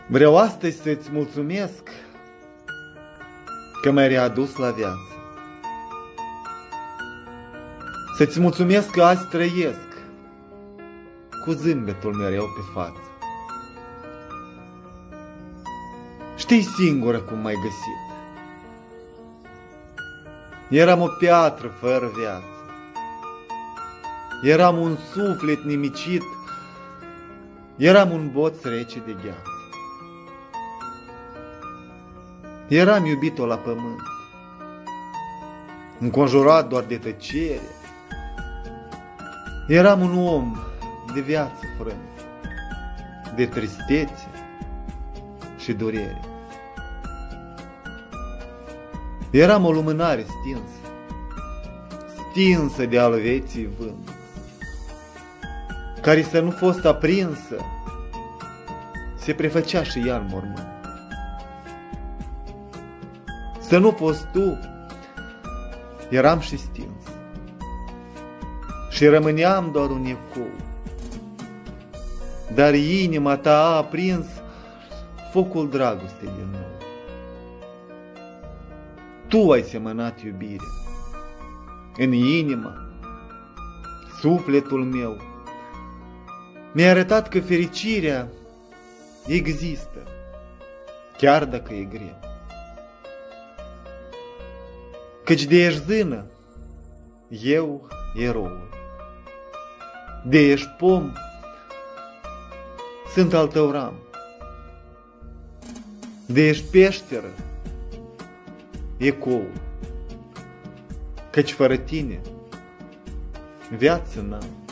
Vreau astăzi să-ți mulțumesc că m-ai readus la viață. Să-ți mulțumesc că azi trăiesc cu zâmbetul mereu pe față. Știi singură cum m-ai găsit. Eram o piatră fără viață. Eram un suflet nimicit. Eram un boț rece de gheață. Eram iubit-o la pământ, înconjurat doar de tăcere. Eram un om de viață frântă, de tristețe și durere. Eram o lumânare stinsă, stinsă de al vieții vânt, care să nu fost aprinsă, se prefăcea și ea în mormânt. Să nu fost tu, eram și stins și rămâneam doar un ecou, dar inima ta a aprins focul dragostei din nou. Tu ai semănat iubire în inima, sufletul meu. Mi-ai arătat că fericirea există, chiar dacă e greu. Căci de ești zână, eu eroul. De ești pom, sunt al tău ram. De ești peșteră, ecoul. Căci fără tine, viață n-am.